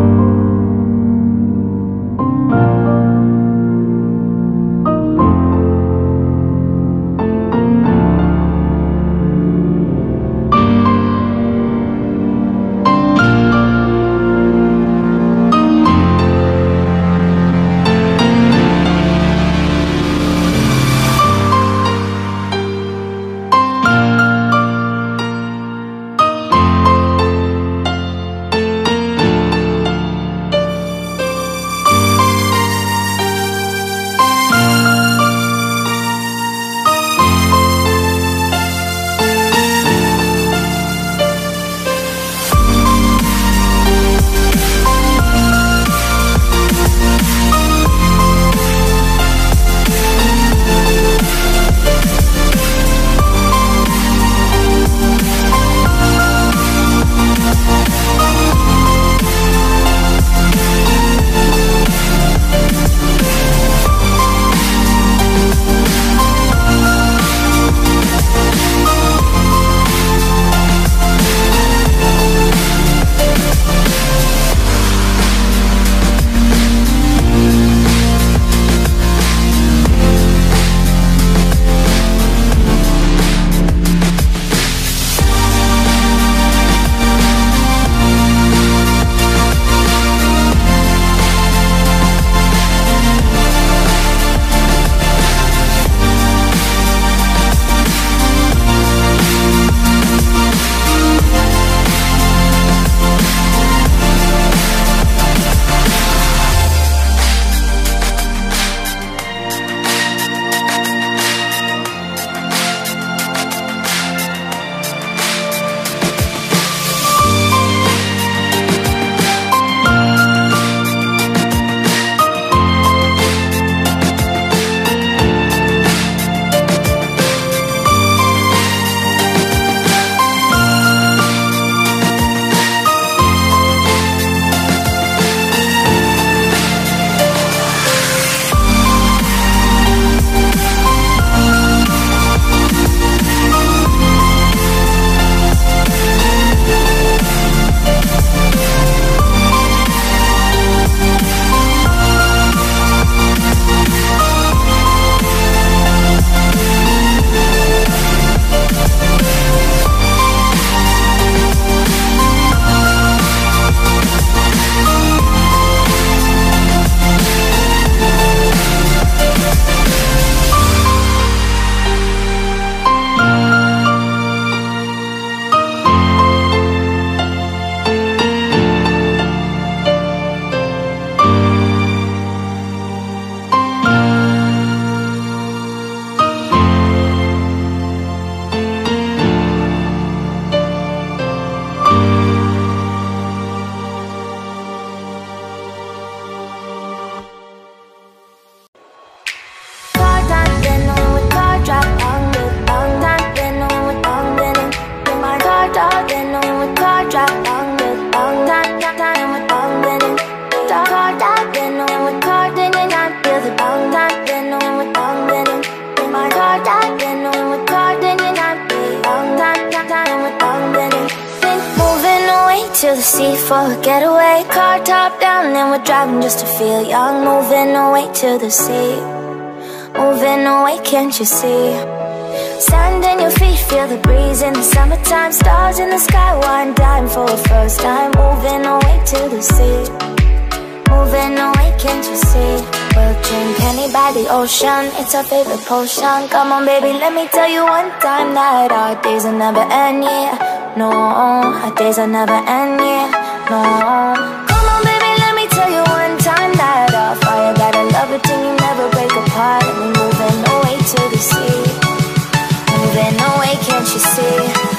to the sea for a getaway. Car top down and we're driving just to feel young. Moving away to the sea, moving away, can't you see? Sand in your feet, feel the breeze in the summertime. Stars in the sky, one dime for the first time. Moving away to the sea, moving away, can't you see? We'll drink honey by the ocean, it's our favorite potion. Come on baby, let me tell you one time that our days will never end, yeah. No, our days will never end, yeah. No. Come on baby, let me tell you one time that our fire got a love it till you never break apart. And we're moving away to the sea, moving away, can't you see?